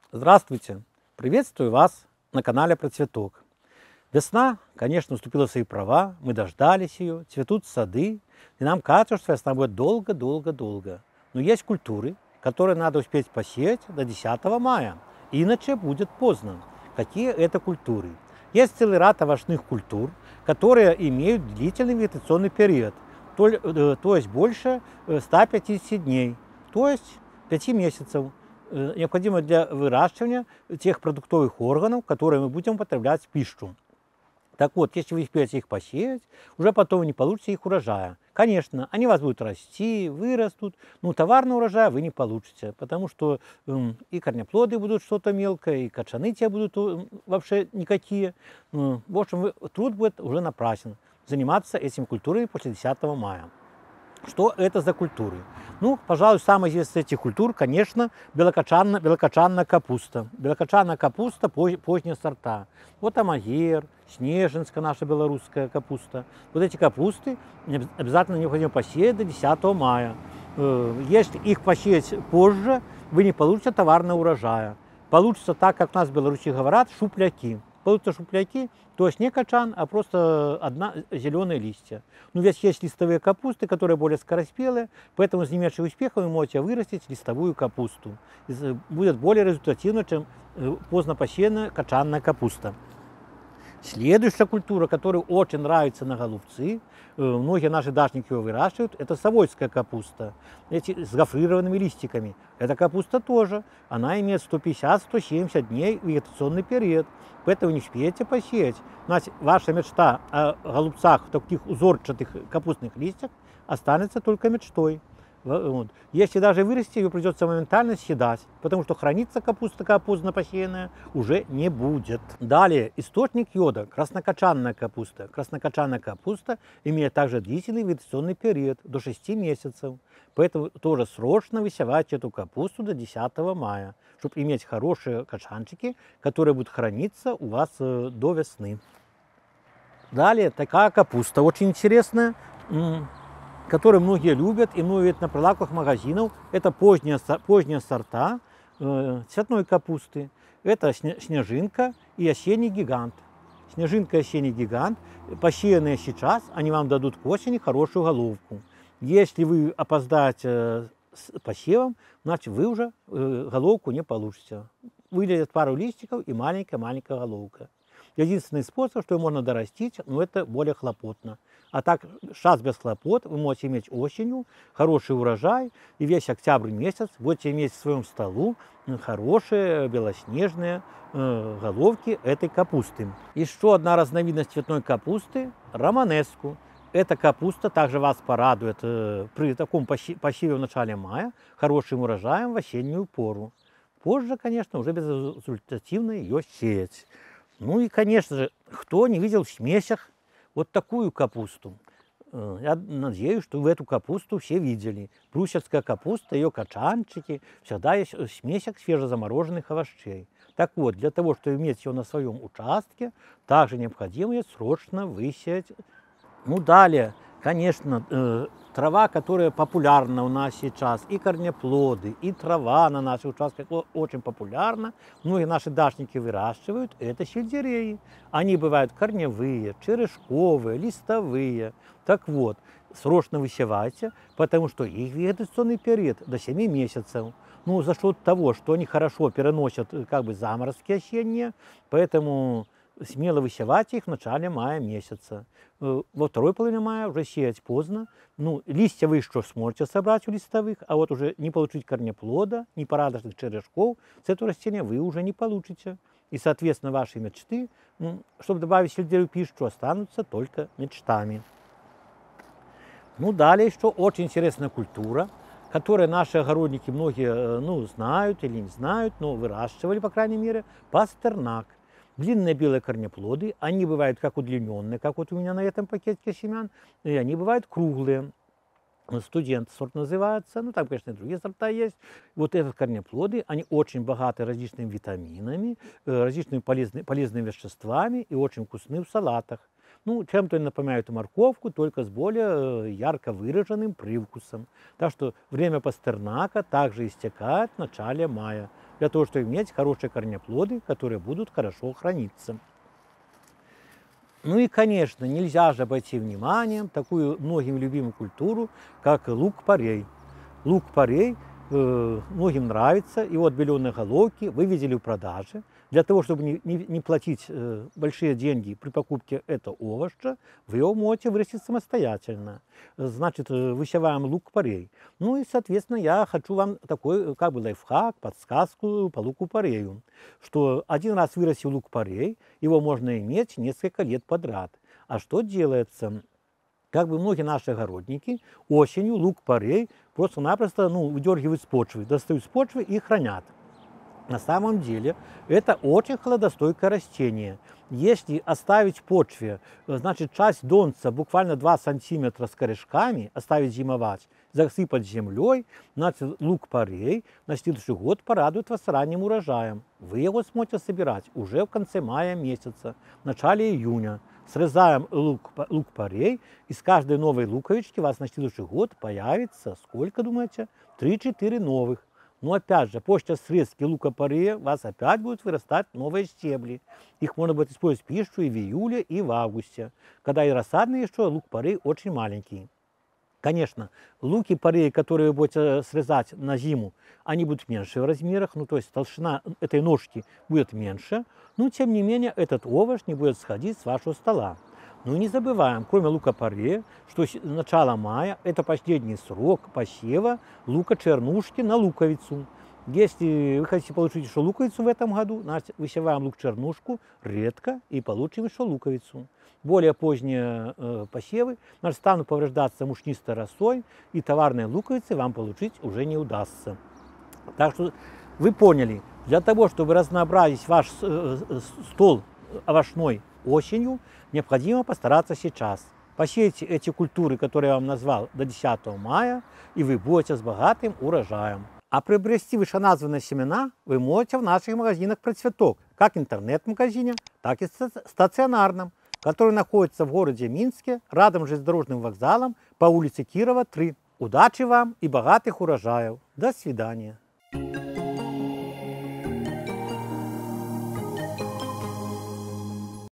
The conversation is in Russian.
Здравствуйте! Приветствую вас на канале про цветок. Весна, конечно, уступила свои права, мы дождались ее, цветут сады, и нам кажется, что весна будет долго-долго-долго. Но есть культуры, которые надо успеть посеять до 10 мая, иначе будет поздно. Какие это культуры? Есть целый ряд овощных культур, которые имеют длительный вегетационный период, то есть больше 150 дней, то есть 5 месяцев. Необходимо для выращивания тех продуктовых органов, которые мы будем употреблять в пищу. Так вот, если вы успеете их посеять, уже потом вы не получите их урожая. Конечно, они у вас будут расти, вырастут, но товарный урожай вы не получите, потому что и корнеплоды будут что-то мелкое, и качаны те будут вообще никакие. В общем, труд будет уже напрасен заниматься этими культурами после 10 мая. Что это за культуры? Ну, пожалуй, самая известная из этих культур, конечно, белокочанная капуста. Белокочанная капуста поздние сорта. Вот амагер, снежинская наша белорусская капуста. Вот эти капусты обязательно необходимо посеять до 10 мая. Если их посеять позже, вы не получите товарного урожая. Получится так, как у нас в Беларуси говорят, шупляки. Получатся шупляки, то есть не качан, а просто зеленые листья. Но ведь есть листовые капусты, которые более скороспелые, поэтому с не меньшим успехом вы можете вырастить листовую капусту. Будет более результативно, чем поздно посеянная качанная капуста. Следующая культура, которая очень нравится на голубцы, многие наши дачники его выращивают, это совойская капуста, эти с гофрированными листиками. Эта капуста тоже, она имеет 150-170 дней вегетационный период, поэтому не успеете посеять. Значит, ваша мечта о голубцах в таких узорчатых капустных листьях останется только мечтой. Вот. Если даже вырасти, ее придется моментально съедать, потому что храниться капуста, такая поздно посеянная, уже не будет. Далее, источник йода – краснокочанная капуста. Краснокочанная капуста имеет также длительный вегетационный период, до 6 месяцев. Поэтому тоже срочно высевайте эту капусту до 10 мая, чтобы иметь хорошие качанчики, которые будут храниться у вас до весны. Далее, такая капуста очень интересная, которые многие любят и многие на прилавках магазинов. Это поздние сорта цветной капусты. Это снежинка и осенний гигант. Снежинка и осенний гигант, посеянные сейчас, они вам дадут к осени хорошую головку. Если вы опоздаете с посевом, значит вы уже головку не получите. Вылезет пару листиков и маленькая-маленькая головка. Единственный способ, что ее можно дорастить, но это более хлопотно. А так, сейчас без хлопот вы можете иметь осенью хороший урожай, и весь октябрь месяц будете иметь в своем столу хорошие белоснежные головки этой капусты. Еще одна разновидность цветной капусты – романеску. Эта капуста также вас порадует при таком посеве в начале мая хорошим урожаем в осеннюю пору. Позже, конечно, уже безрезультативно ее сеять. Ну и, конечно же, кто не видел в смесях вот такую капусту? Я надеюсь, что вы эту капусту все видели. Брусельская капуста, ее качанчики, всегда есть в смесях свежезамороженных овощей. Так вот, для того, чтобы иметь ее на своем участке, также необходимо ее срочно высеять. Ну, далее, конечно, трава, которая популярна у нас сейчас, и корнеплоды, и трава на наших участках очень популярна. Многие наши дачники выращивают, это сельдереи. Они бывают корневые, черешковые, листовые. Так вот, срочно высевайте, потому что их вегетационный период до 7 месяцев. Ну, за счет того, что они хорошо переносят заморозки осенние, поэтому смело высевать их в начале мая месяца. Во второй половине мая уже сеять поздно. Ну, листья вы еще сможете собрать у листовых, а вот уже не получить корнеплода, не порадочных черешков с этого растения вы уже не получите. И, соответственно, ваши мечты, чтобы добавить сельдерей в пищу, останутся только мечтами. Ну, далее еще очень интересная культура, которую наши огородники многие знают или не знают, но выращивали, по крайней мере, пастернак. Длинные белые корнеплоды, они бывают как удлиненные, как вот у меня на этом пакетике семян, и они бывают круглые. Студент сорт называется, там, конечно, и другие сорта есть. Вот эти корнеплоды, они очень богаты различными витаминами, различными полезными веществами и очень вкусны в салатах. Ну, чем-то они напоминают морковку, только с более ярко выраженным привкусом. Так что время пастернака также истекает в начале мая. для того, чтобы иметь хорошие корнеплоды, которые будут хорошо храниться. Ну и, конечно, нельзя же обойти вниманием такую многим любимую культуру, как лук-порей. Лук-порей многим нравится, и вот беленые головки вы видели в продаже. Для того, чтобы не платить большие деньги при покупке этого овоща, вы его можете вырастить самостоятельно. Значит, высеваем лук-порей. Ну и, соответственно, я хочу вам такой как бы лайфхак, подсказку по луку-порею, что один раз вырастил лук-порей, его можно иметь несколько лет подряд. А что делается? Как бы многие наши огородники осенью лук-порей просто-напросто выдергивают с почвы, достают с почвы и хранят. На самом деле это очень холодостойкое растение. Если оставить в почве, значит, часть донца, буквально 2 сантиметра с корешками, оставить зимовать, засыпать землей, значит, лук-порей на следующий год порадует вас ранним урожаем. Вы его сможете собирать уже в конце мая месяца, в начале июня. Срезаем лук-порей, и с каждой новой луковички у вас на следующий год появится, сколько думаете? 3-4 новых. Но опять же, после срезки лука-порея у вас опять будут вырастать новые стебли. Их можно будет использовать в пищу и в июле, и в августе, когда и рассадные еще лук-порей очень маленький. Конечно, луки-пореи, которые вы будете срезать на зиму, они будут меньше в размерах, то есть толщина этой ножки будет меньше, но тем не менее этот овощ не будет сходить с вашего стола. Ну и не забываем, кроме лука-порея, что начало мая – это последний срок посева лука-чернушки на луковицу. Если вы хотите получить еще луковицу в этом году, значит, высеваем лук-чернушку редко и получим еще луковицу. Более поздние посевы станут повреждаться мучнистой росой, и товарные луковицы вам получить уже не удастся. Так что вы поняли, для того, чтобы разнообразить ваш стол овощной осенью, необходимо постараться сейчас. Посейте эти культуры, которые я вам назвал, до 10 мая, и вы будете с богатым урожаем. А приобрести вышеназванные семена вы можете в наших магазинах «Процветок», как интернет-магазине, так и стационарном, который находится в городе Минске, рядом с железнодорожным вокзалом по улице Кирова, 3. Удачи вам и богатых урожаев. До свидания.